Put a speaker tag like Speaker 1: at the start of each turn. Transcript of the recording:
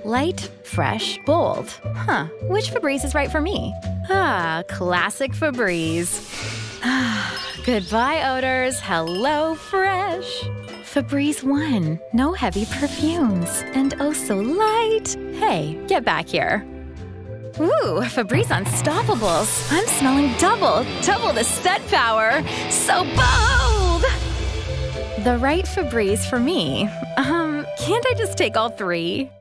Speaker 1: Light, fresh, bold. Huh, which Febreze is right for me? Ah, classic Febreze. Goodbye, odors. Hello, fresh. Febreze 1. No heavy perfumes. And oh so light. Hey, get back here. Ooh, Febreze Unstoppables. I'm smelling double the scent power. So bold! The right Febreze for me. Can't I just take all 3?